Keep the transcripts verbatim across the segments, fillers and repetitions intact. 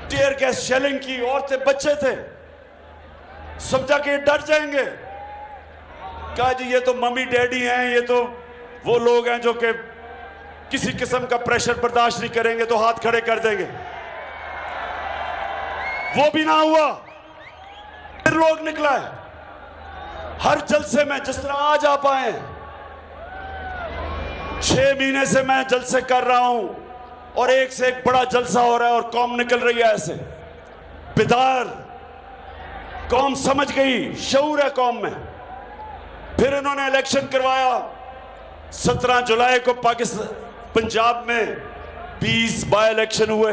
Tear gas shelling की, औरतें बच्चे थे, समझा कि डर जाएंगे। कहा जी ये तो मम्मी डैडी हैं, ये तो वो लोग हैं जो कि किसी किस्म का प्रेशर बर्दाश्त नहीं करेंगे, तो हाथ खड़े कर देंगे। वो भी ना हुआ। फिर लोग निकला है हर जलसे में, जिस तरह आज आप आए। छह महीने से मैं जलसे कर रहा हूं और एक से एक बड़ा जलसा हो रहा है और कौम निकल रही है ऐसे बेदार। कौम समझ गई, शऊर है कौम में। फिर इन्होंने इलेक्शन करवाया। सत्रह जुलाई को पाकिस्तान पंजाब में बीस बाय इलेक्शन हुए।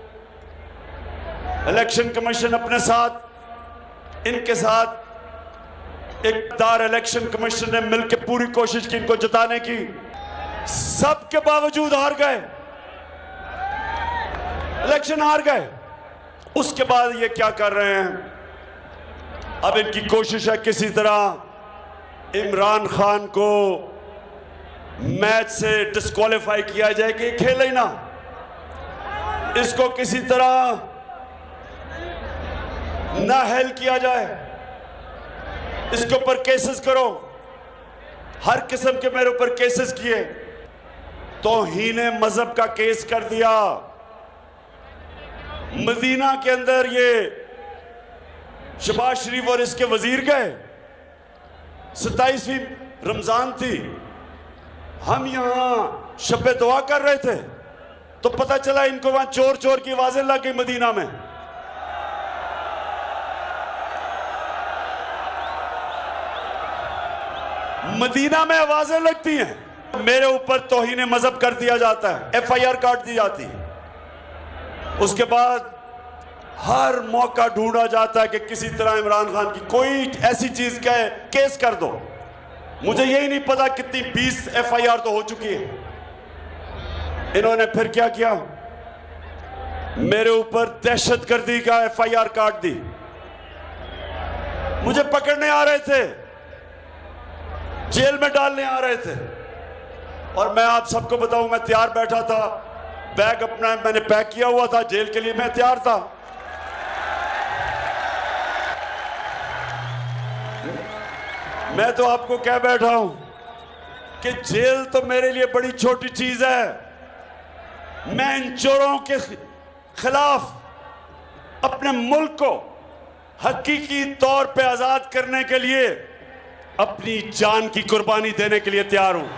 इलेक्शन कमीशन अपने साथ, इनके साथ एक दार इलेक्शन कमीशन ने मिलकर पूरी कोशिश की इनको जिताने की। सबके बावजूद हार गए, इलेक्शन हार गए। उसके बाद ये क्या कर रहे हैं, अब इनकी कोशिश है किसी तरह इमरान खान को मैच से डिस्क्वालीफाई किया जाए कि खेले ही ना, इसको किसी तरह ना हेल किया जाए, इसके ऊपर केसेस करो। हर किस्म के मेरे ऊपर केसेस किए, तौहीने मजहब का केस कर दिया। मदीना के अंदर ये शहबाज शरीफ और इसके वजीर गए, सत्ताईसवीं रमजान थी, हम यहां शब्बे दुआ कर रहे थे तो पता चला इनको वहां चोर चोर की आवाजें लग गई। मदीना में मदीना में आवाजें लगती हैं, मेरे ऊपर तौहीने मजहब कर दिया जाता है, एफ आई आर काट दी जाती है। उसके बाद हर मौका ढूंढा जाता है कि किसी तरह इमरान खान की कोई ऐसी चीज का केस कर दो। मुझे यही नहीं पता कितनी बीस एफ आई आर तो हो चुकी है। इन्होंने फिर क्या किया, मेरे ऊपर दहशतगर्दी का एफ आई आर काट दी। मुझे पकड़ने आ रहे थे, जेल में डालने आ रहे थे, और मैं आप सबको बताऊं मैं तैयार बैठा था, बैग अपना मैंने पैक किया हुआ था, जेल के लिए मैं तैयार था। मैं तो आपको कह बैठा हूं कि जेल तो मेरे लिए बड़ी छोटी चीज है। मैं इन चोरों के खिलाफ अपने मुल्क को हकीकी तौर पे आजाद करने के लिए अपनी जान की कुर्बानी देने के लिए तैयार हूं।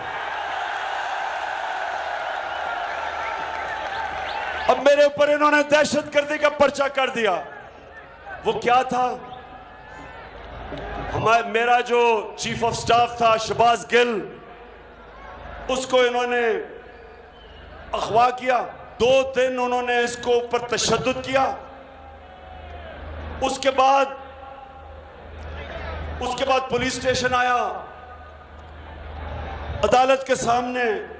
अब मेरे ऊपर इन्होंने दहशतगर्दी का पर्चा कर दिया। वो क्या था, हमारा मेरा जो चीफ ऑफ स्टाफ था शहबाज गिल, उसको इन्होंने अगवा किया। दो दिन उन्होंने इसको ऊपर तशद्दुद किया। उसके बाद उसके बाद पुलिस स्टेशन आया, अदालत के सामने